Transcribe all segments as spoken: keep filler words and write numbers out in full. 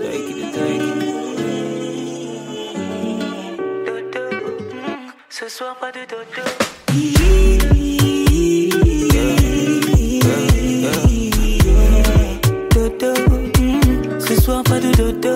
Ce soir pas de dodo. Dodo. Ce soir pas de dodo.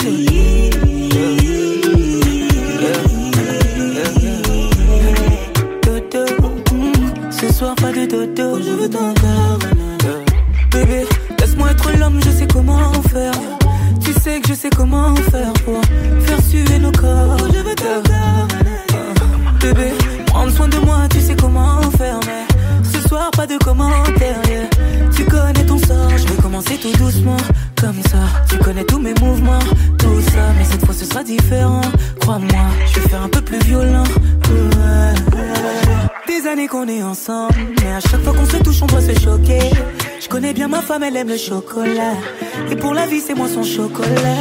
Dodo. Ce soir pas de dodo. Je veux ton corps. Bébé, laisse-moi être l'homme, je sais comment faire. Tu sais que je sais comment faire pour faire suer nos corps. Je veux ton corps. Bébé, prends soin de moi, tu sais comment faire. Mais ce soir, pas de commentaires, yeah. Tu connais ton sort, je vais commencer tout doucement, comme ça. Tu connais tous mes mouvements, tout ça. Mais cette fois, ce sera différent, crois-moi. Je vais faire un peu plus violent, ouais. Des années qu'on est ensemble, mais à chaque fois qu'on se touche, on doit se choquer. Je connais bien ma femme, elle aime le chocolat. Et pour la vie, c'est moi son chocolat.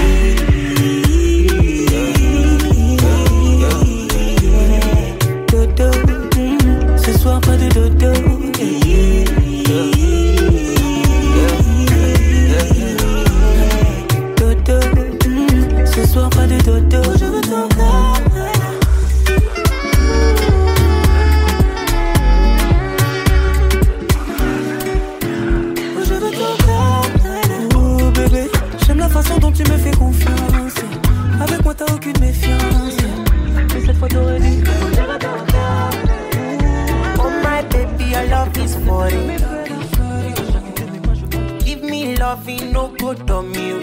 Dodo, mm, ce soir pas de dodo. Dodo, mm, ce soir pas de dodo. Je veux ton corps. Je veux ton corps. Oh bébé, j'aime la façon dont tu me fais confiance. Avec moi t'as aucune méfiance. Mais cette fois t'aurais dit. Oh my baby, your love is for you. Give me loving, no good on you.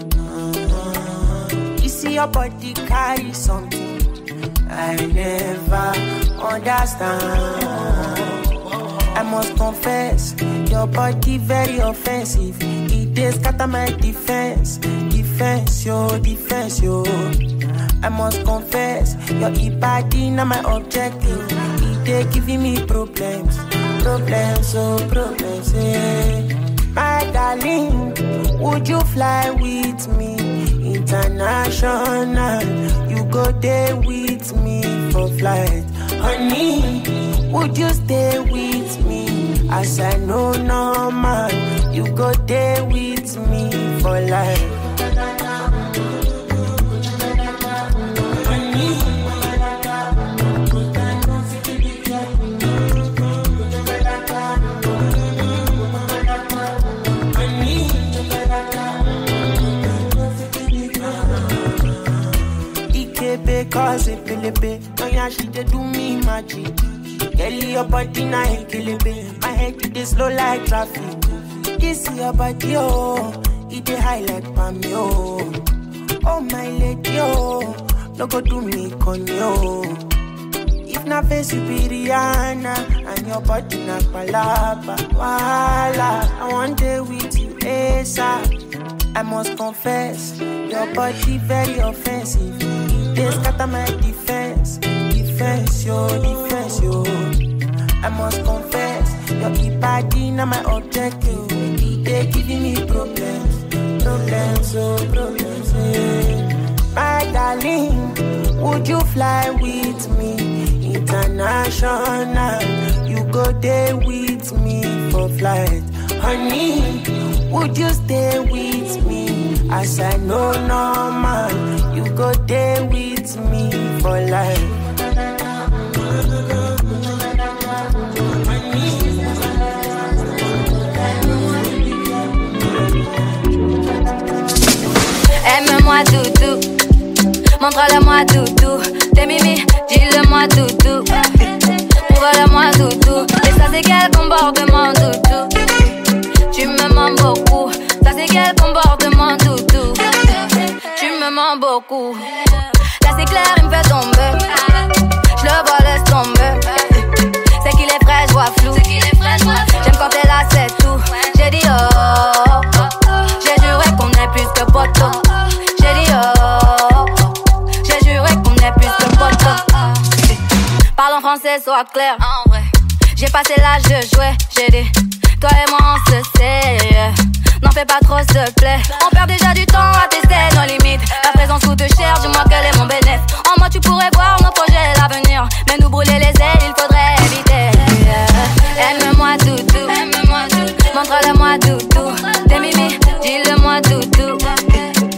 You see your body carry something I never understand. I must confess, your body very offensive. It is scatter my defense, defense, yo, defense, yo. I must confess, your body not my objective. They giving me problems, problems, oh problems, yeah. My darling, would you fly with me international? You go there with me for flight, honey. Would you stay with me as I know normal? You go there with me for life. Cause it feel it, babe. Oh yeah, she dey do me magic. Girl, your body na kill it, babe. My head it dey slow like traffic. This your body, oh, it dey high like palm, oh. Oh my lady, oh, no go do me con yo. If na face you be Rihanna, and your body na palapa, wala. I want day with you, ASAP. I must confess, your body very offensive. They scatter my defense, defense, yo, defense, yo. I must confess, your body not my objective. They giving me problems, problems, oh, problems, yeah. My darling, would you fly with me international? You go there with me for flight, honey. Would you stay with me as I know normal? You go there with me for life. Aime-moi doudou, montre-le-moi doudou. T'es mimi, dis-le-moi doudou. Prouve-le-moi doudou. Et ça c'est quel comportement doudou. Tu me mens beaucoup. Ça c'est quel comportement doudou. Tu me mens beaucoup. Là c'est clair, il me fait tomber. Je le vois, laisse tomber. C'est qu'il est frais, je vois flou. J'aime quand t'es là, c'est tout. J'ai dit oh, oh, oh. J'ai juré qu'on est plus que potos. J'ai dit oh, oh, oh. J'ai juré qu'on est plus que potos. Parle en français, sois clair. J'ai passé l'âge de jouer. J'ai dit toi et moi on se sait. N'en fais pas trop, s'il te plaît. On perd déjà du temps à tester nos limites. Ta présence coûte cher, dis-moi quel est mon bénéfice. En moi tu pourrais voir nos projets, l'avenir. Mais nous brûler les ailes, il faudrait éviter. Aime-moi doudou, montre-le-moi doudou. T'es mimi, dis-le-moi doudou.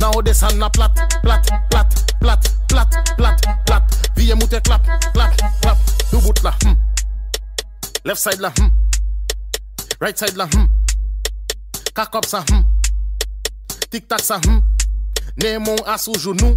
now descend la plat, plat, plat, plat, plat, plat, plat. Viens monter clap, clap, clap. Deux bout là, hmm. Left side là, hmm. Right side là, hmm. Cock up ça, hmm. Tic tac ça, hmm. Némon à sous genou.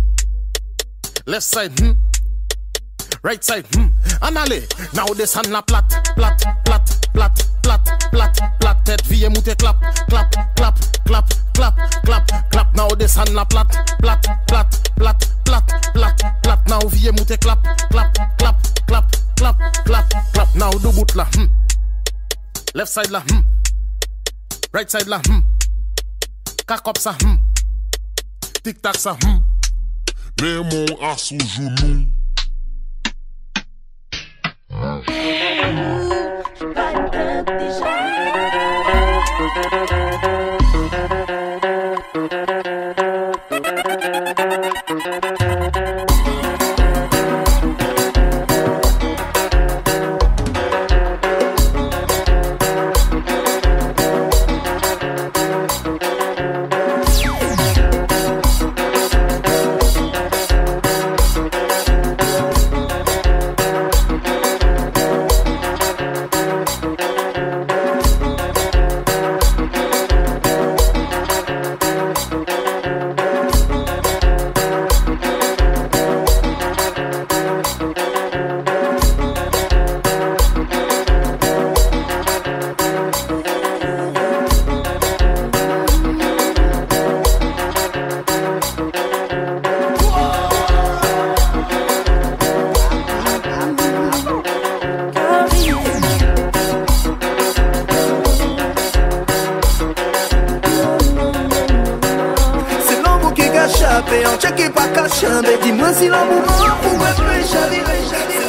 Left side, hmm. Right side, hmm. En allez, now descend la plat, plat, plat, plat, plat, plat, plat. Tête viens monter clap, clap, clap, clap, clap, clap, clap. Now descend la plat, plat, plat, plat, plat, plat, plat. Now viens monter clap, clap, clap, clap, clap, clap, clap. Now deux bout là, hmm. Left side là, hmm. Right side là, hmm. Cock up ça, hmm. Tic tac ça, hmm. Némon à sous genou. On check pas qu'à chambre, dis-moi si l'amour pour me chavirer, chavirer.